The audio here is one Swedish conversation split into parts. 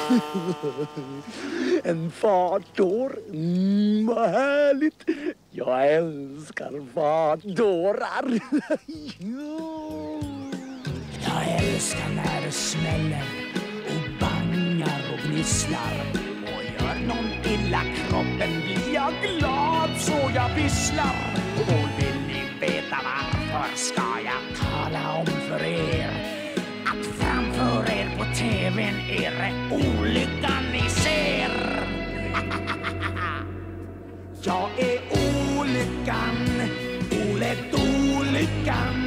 En fartår, vad härligt. Jag älskar fartårar. Jag älskar när det smäller och bangar och gnisslar. Och gör någon illa kroppen blir jag glad så jag visslar. Och vill ni veta varför ska jag tala om för er att framför er på tvn är det olyckan ni ser. Jag är olyckan, olyckan.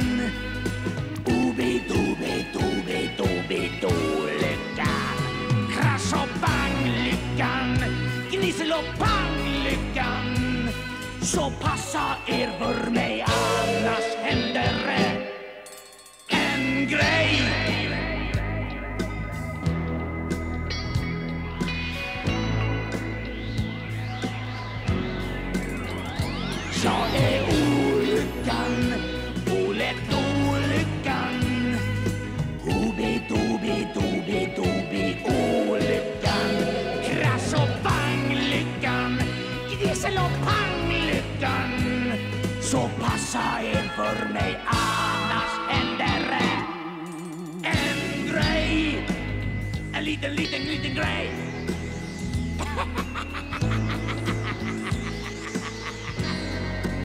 Olyckan. Krasch och bang-lyckan, gnissel och pang-lyckan. Så passa er för mig, annars händer det en grej. Jag är olyckan, olyckan. Olyckan. Krasch och bang-lyckan, gnissel och pang-lyckan. Så passa er för mig, annars händer det en grej. En liten grej.